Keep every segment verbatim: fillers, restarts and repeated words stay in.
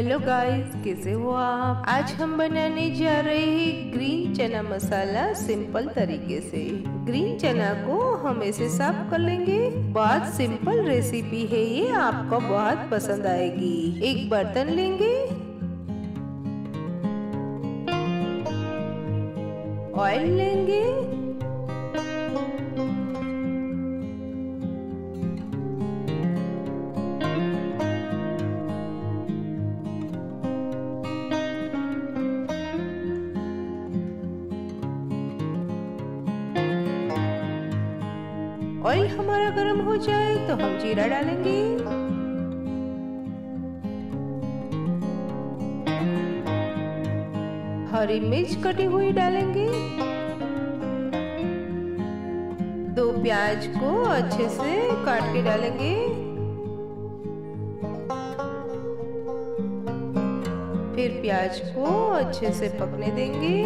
Hello guys, कैसे हो आप। आज हम बनाने जा रहे हैं ग्रीन चना मसाला सिंपल तरीके से। ग्रीन चना को हम ऐसे साफ कर लेंगे। बहुत सिंपल रेसिपी है ये, आपको बहुत पसंद आएगी। एक बर्तन लेंगे, ऑयल लेंगे, ऑयल हमारा गर्म हो जाए तो हम जीरा डालेंगे, हरी मिर्च कटी हुई डालेंगे, दो प्याज को अच्छे से काट के डालेंगे, फिर प्याज को अच्छे से पकने देंगे।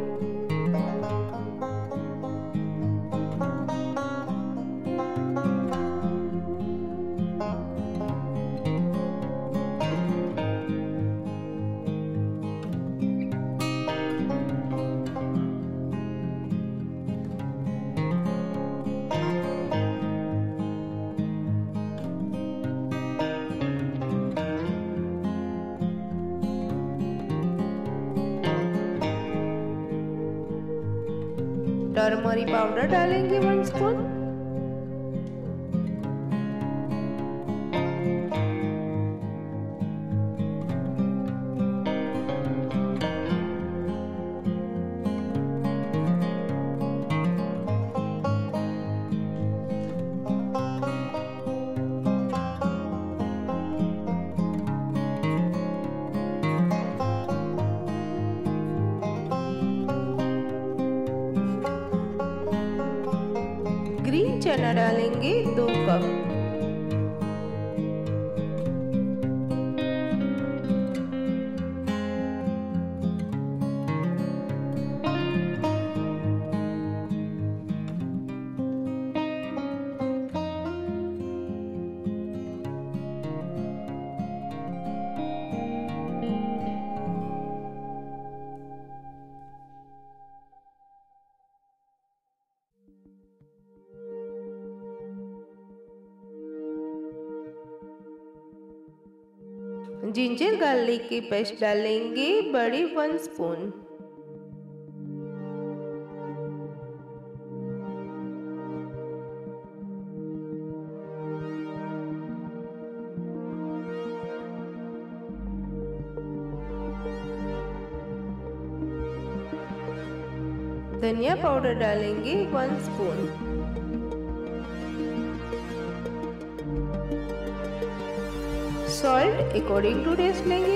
टर्मरिक पाउडर डालेंगे वन स्पून, ग्रीन चना डालेंगे दो कप, जिंजर गार्लिक की पेस्ट डालेंगे बड़ी वन स्पून, धनिया पाउडर डालेंगे one spoon, salt according to taste लेंगे,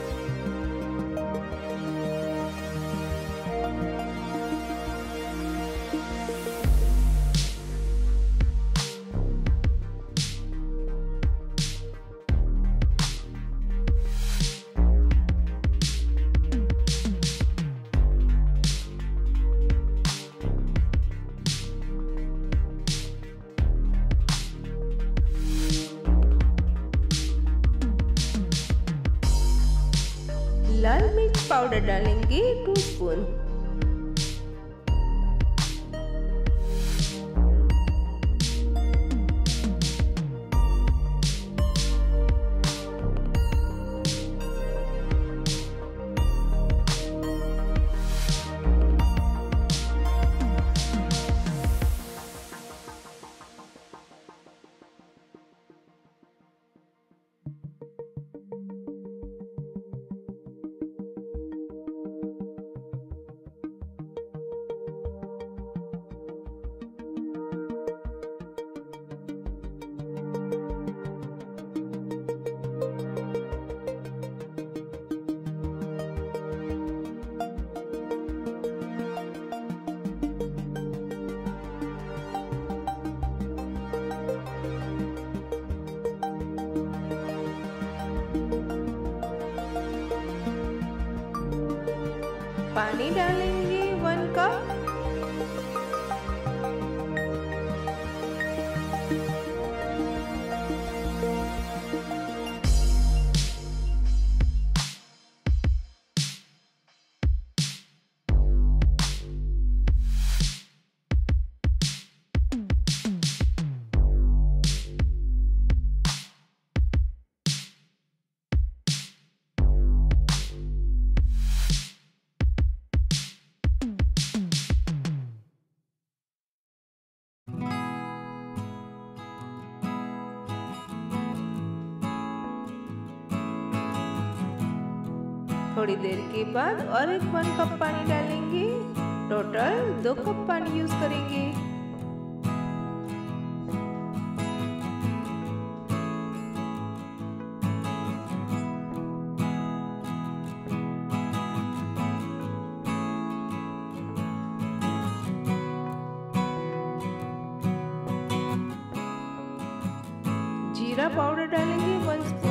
लाल मिर्च पाउडर डालेंगे टू स्पून, पानी डालेंगे वन कप, थोड़ी देर के बाद और एक वन कप पानी डालेंगे। टोटल दो कप पानी यूज करेंगे। जीरा पाउडर डालेंगे वन स्पून।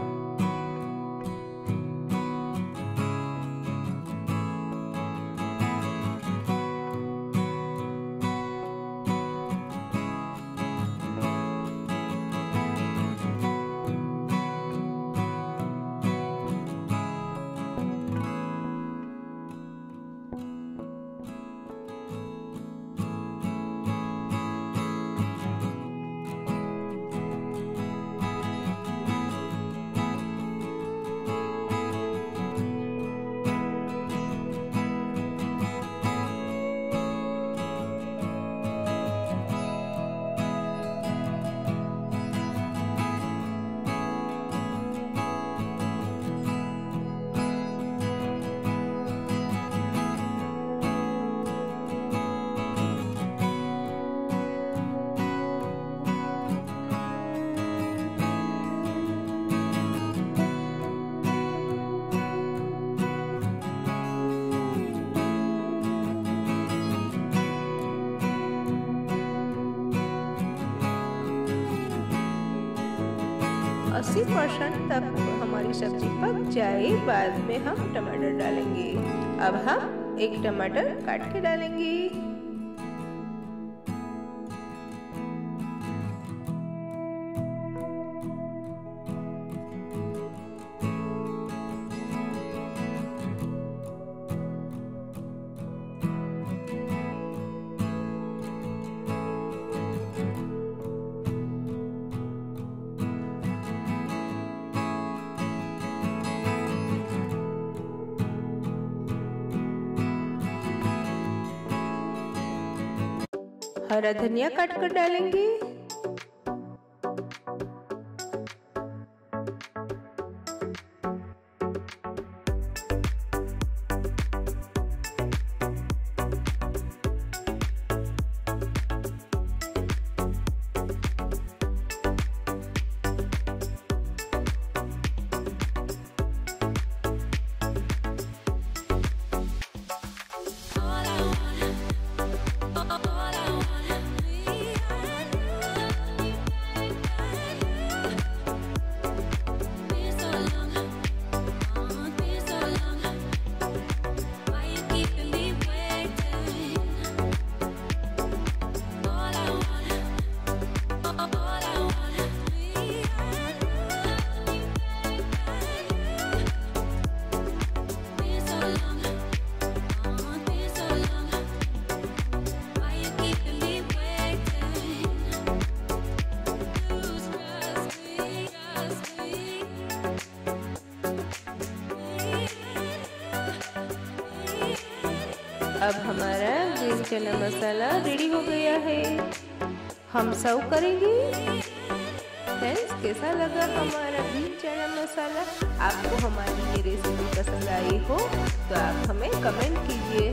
अस्सी परसेंट तक हमारी सब्जी पक जाए, बाद में हम टमाटर डालेंगे। अब हम एक टमाटर काट के डालेंगे। हरा धनिया काट कर डालेंगे। अब हमारा ग्रीन चना मसाला रेडी हो गया है। हम सर्व करेंगे। फ्रेंड्स, कैसा लगा हमारा ग्रीन चना मसाला? आपको हमारी ये रेसिपी पसंद आई हो तो आप हमें कमेंट कीजिए।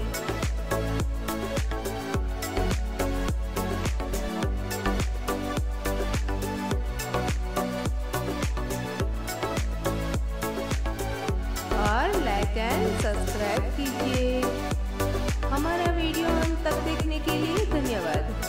और लाइक एंड सब्सक्राइब कीजिए। हमारा वीडियो अंत तक देखने के लिए धन्यवाद।